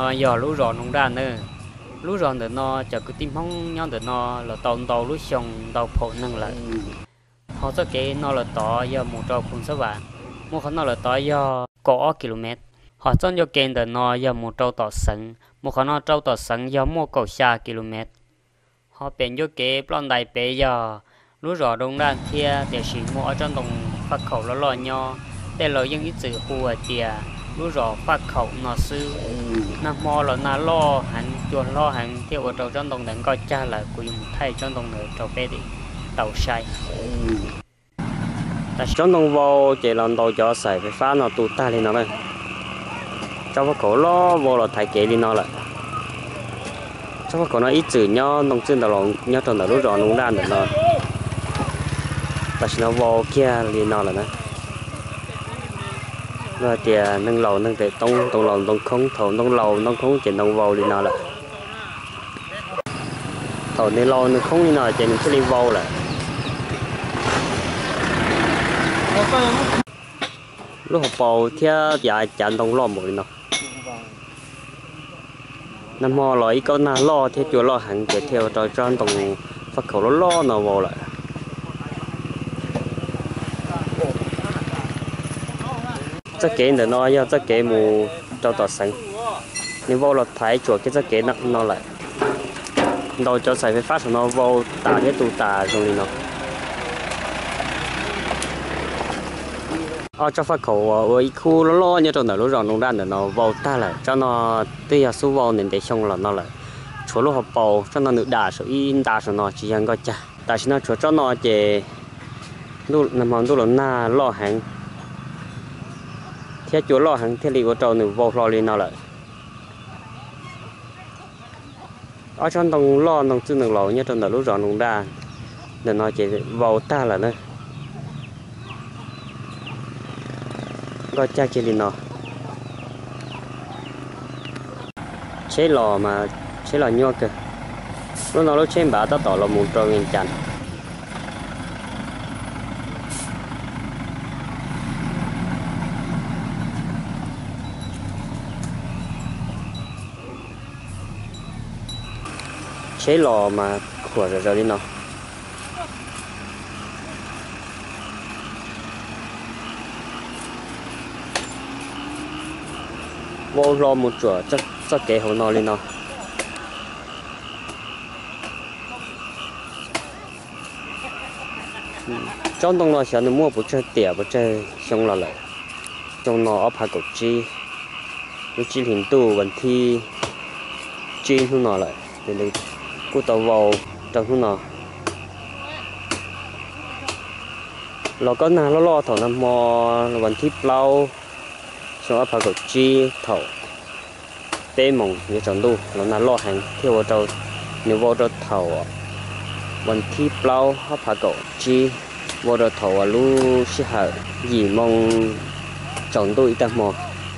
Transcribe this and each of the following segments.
nó giờ lú rò nông ra nữa lú rò để nó chờ cái tim không nhau để nó là tàu lú sông tàu phổ năng lại họ sẽ kể nó là tỏ giờ một trâu cũng sẽ bạn một khả nó là tỏ giờ có km họ chọn cho kênh để nó giờ một trâu tỏ sẵn một khả nó trâu tỏ sẵn giờ một cầu xa km họ bèn cho kế plan đại bé giờ lúa rò đông đan thia để chỉ mua ở trong đồng phát khẩu nó lo nho để lời dân ít chữ khu ở chìa lúa rò phát khẩu nó sư nam mô là na lo hắn chuồn lo hắn theo ở trong đồng đánh coi cha là của dùng thay trong đồng người trâu bé đi tàu sai trong đồng vô chỉ làm tàu cho xài phải phá nó tụt ta lên nó đây trong phát khẩu lo vô là thay kế đi nó lại trong có nó ít chữ nhau nông dân đầu nhau trong đầu lúc rõ nông đan được nó ta chỉ nó vô kia liền nó là nó rồi thì nâng lầu nâng để tông lầu tông không thầu tông lầu tông không chỉ nông vô liền nó là thầu nên lầu nó không như nào chỉ mình sẽ đi vô là lúc học bầu theo dài chặn tông lầu một nó năm mò lại con na lo theo chỗ lo hàng để theo trò tròn tổng phát khẩu lo nào vào lại chắc kế để nó do chắc kế mù cho tọt sáng nếu vào là thái chuột cái chắc kế nặng nó lại đầu cho xài phải phát nó vào tả cái tù tả rồi đi nó ở trong phát khẩu ở khu nó lo như trong đó nó ròn nông đan để nó vào ta lại cho nó tuy là số vào nên để xong là nó lại chỗ lúc học bầu cho nó nữ đà số in đà số nó chỉ ăn coi chả tại sao nó chỗ cho nó chỉ lúc nằm hàng lúc là na lo hàng theo chỗ lo hàng theo lý của trâu nữ vào lo lên nó lại ở trong đồng lo đồng tư nông lẩu như trong đó lúc ròn nông đan để nó chỉ vào ta là nơi coi cha kia đi nó chế lò mà chế lò nhua kìa lúc trên bả ta tỏ là một trò nghìn chăn chế lò mà khủa rồi đi nó vô lo một chỗ chắc kế hồ nó lên nó trong đông nó sẽ nó mua một chơi tiệt một chơi xong là lại trong nó ấp hai cột chi lúc chi hình tu vẫn thi chi không nó lại để được cô tàu vào trong không nó lo có nào lo thầu năm mò vẫn thi lâu xong ấp hai cột chi thầu tê mỏng như tròn đu nó lo hàng theo vào trâu nếu vào trâu thầu vẫn thi lâu ấp hai cột chi vô đồ thầu lu sẽ hở gì mong chọn tôi ta mò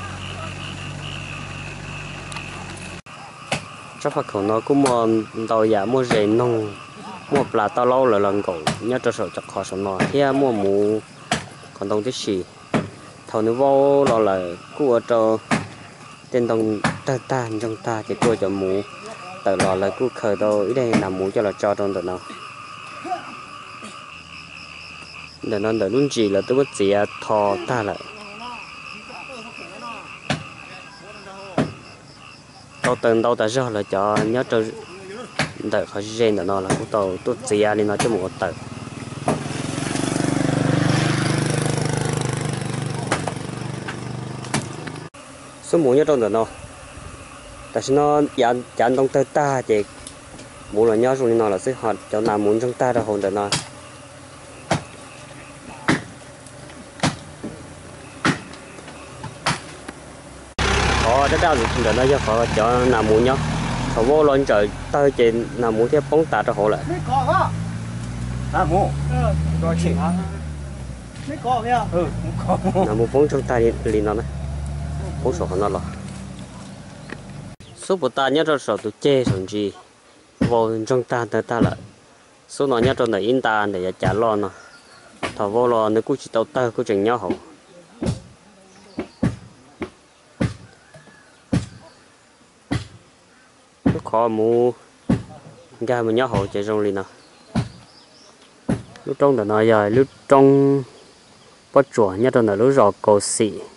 chắc phải khẩu nó cũng mò đầu giả mua rẻ nông mua là tao lâu là lần cổ nhớ cho sợ chặt khó sợ nó thế mua mù còn đông cái gì thầu nếu vô lo là cua cho tên đông ta trong ta thì cua cho mù tự lo là cua khởi đâu ở đây làm mù cho là cho trong tụi nó để nó đỡ luôn chỉ là tôi bắt chỉ thò ta lại tàu từng tàu ta ra là cho nhớ cho đợi khỏi gen để nó là cái tàu tôi chỉ nên nó cho một tàu số mũi nhớ trong đó nó tại sao nó dàn trong tơ ta thì mũi là nhớ rồi nó là sẽ hoạt cho làm muốn trong ta ra hồn để nó cái đau gì cũng nó cho họ cho làm muốn nhá họ vô lên trời tới trên làm muốn theo bóng tạ cho họ lại làm muốn bóng trong tay liền nó đấy bóng sổ nó là số của ta nhớ cho sổ tụi chê xong gì vô trong ta lại số nó nhớ cho này in ta để trả lo nó thọ vô lo nếu cứ chỉ tàu ta cứ chừng nhau hậu lúc khó mua ra mình nhớ hộ chạy rong liền nào lúc trong đó nói giờ lúc trong bắt chuột nhất là lúc rò cầu xị